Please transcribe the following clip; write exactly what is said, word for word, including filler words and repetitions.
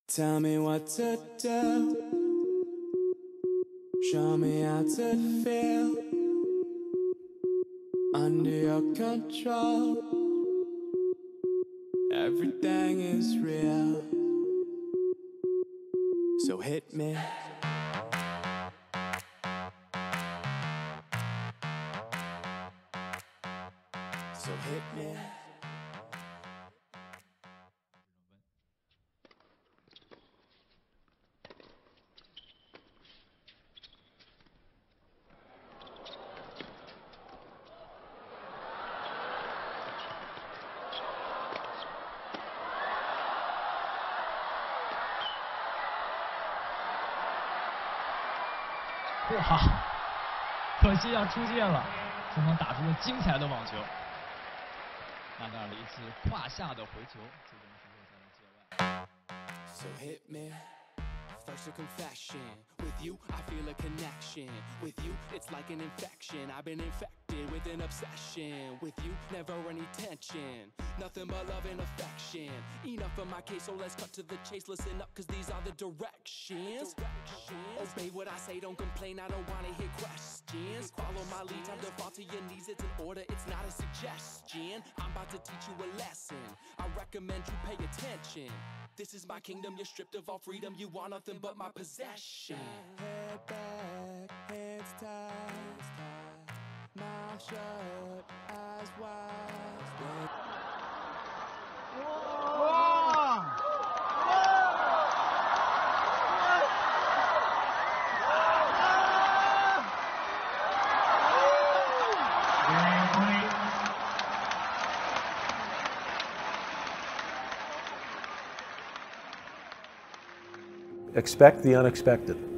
Tell me what to do. Show me how to feel under your control. Everything is real, so hit me. So hit me. 哇，可惜要出界了，双方打出了精彩的网球。纳达尔的一次胯下的回球，最终是落在了界外。 So hit me. First a confession. With you, I feel a connection. With you, it's like an infection. I've been infected with an obsession. With you, never any tension. Nothing but love and affection. Enough of my case, so let's cut to the chase. Listen up, cause these are the directions. Obey what I say, don't complain, I don't wanna hear questions. Follow my lead, time to fall to your knees. It's an order, it's not a suggestion. I'm about to teach you a lesson. I recommend you pay attention. This is my kingdom, you're stripped of all freedom. You want nothing but my possession. Head back, heads tight, mouth shut, eyes wide. Expect the unexpected.